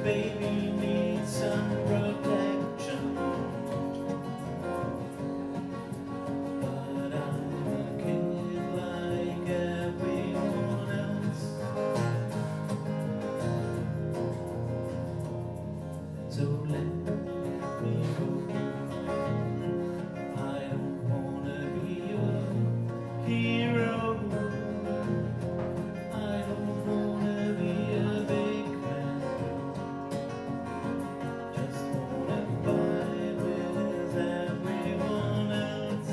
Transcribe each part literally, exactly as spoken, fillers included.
baby needs some protection, but I'm a kid like everyone else. So let me go. I don't wanna be your hero. I don't wanna be a big man. Just wanna vibe with everyone else.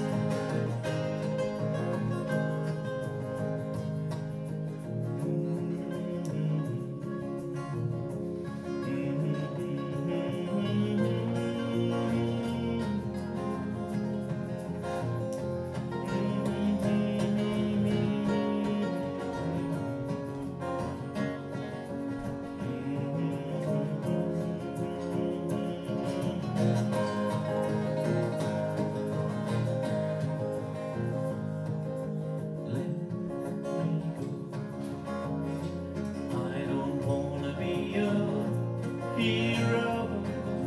Hero.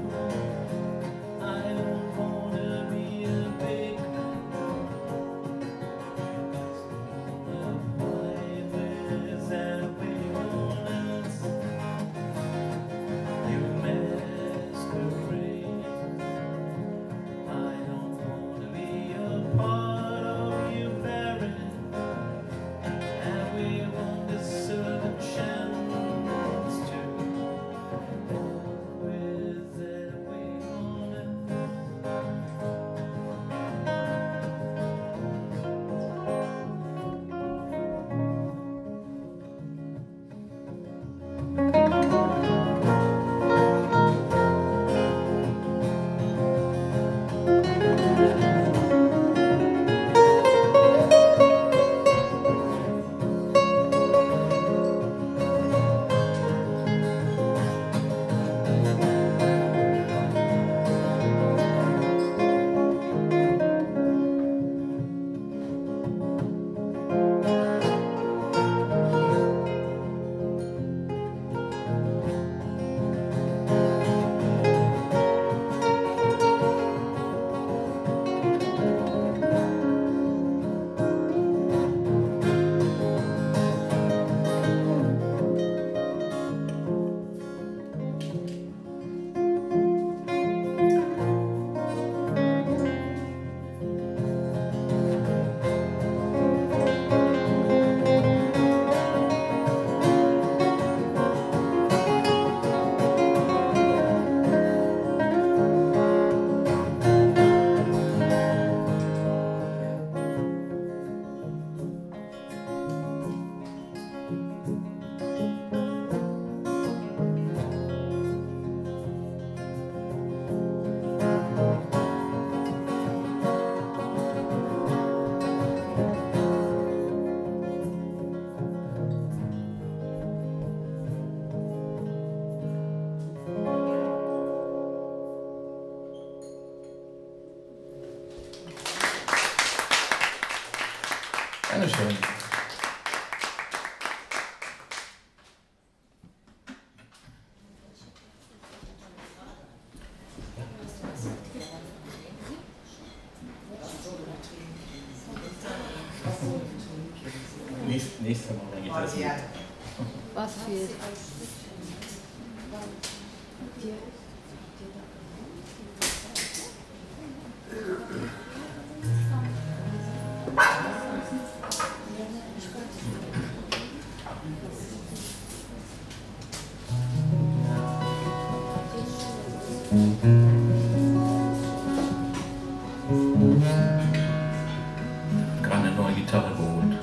I don't wanna be a big man. Just wanna vibe with everyone else. You masquerade. I don't wanna be a part of you parent. Everyone deserves a chance. Dankeschön. Nächstes nächste Mal, dann geht das nicht. Was fehlt? Gerade eine neue Gitarre geholt.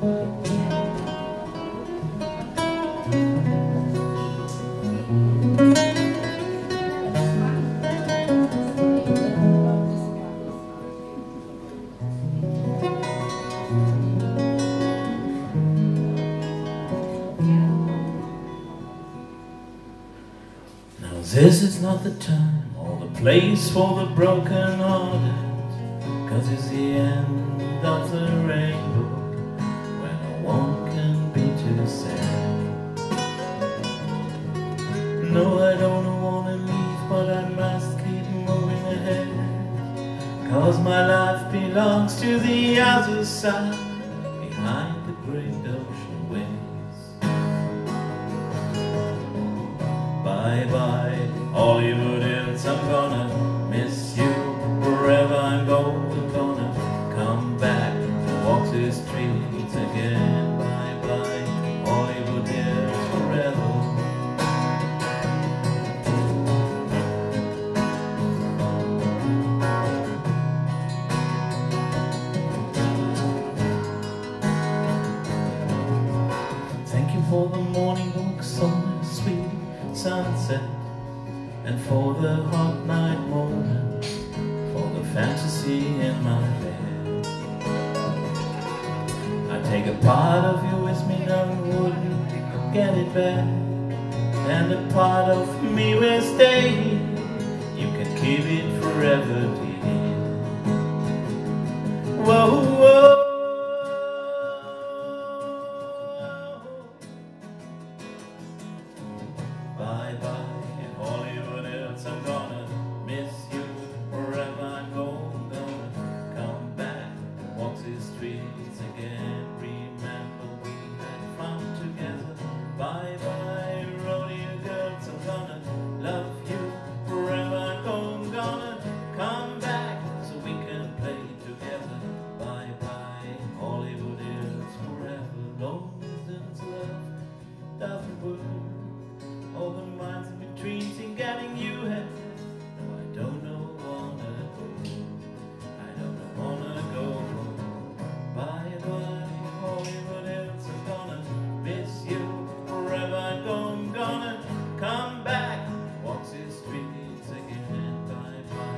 Now this is not the time or the place for the broken hearted, 'cause it's the end of the rainbow when no one can be too sad. No, I don't wanna leave, but I must keep moving ahead, 'cause my life belongs to the other side, behind the great ocean waves. Bye-bye, Hollywood Hills, I'm gonna miss you wherever I'm going, gonna come back to walk the streets again. Bye-bye, Hollywood Hills, forever. Thank you for the morning walks on the sweet sunset, and for the hot night moments, for the fantasy in my bed. I take a part of you with me, now wouldn't get it back, and a part of me will stay. You can keep it forever, dear. Whoa, whoa. Bye-bye, in Hollywood Hills, I'm gonna miss you wherever I'm going, gonna come back and walk these streets again. Remember we had fun together. Bye-bye, rodeo girls, I'm gonna love you wherever I'm going, gonna come back so we can play together. Bye-bye, Hollywood Hills, forever. Long distance love doesn't work. All the miles in between seem getting you had. No, I don't know, wanna go. I don't know, wanna go. Bye-bye, Hollywood Hills, I'm gonna miss you wherever I'm going, gonna come back, walk these streets again. Bye-bye.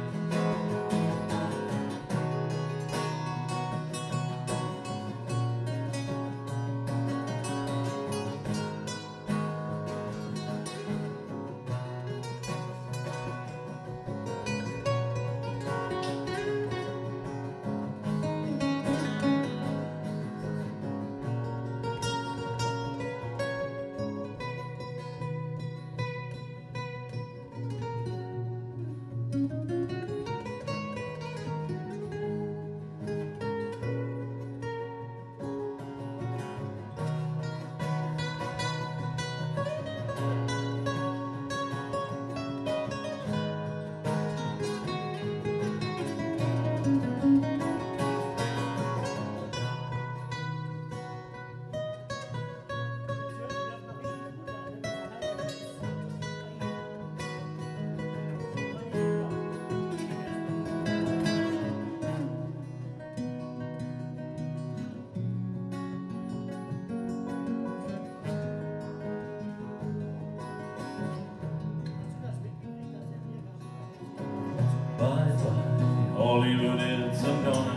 Bye-bye, Hollywood Hills, I'm gonna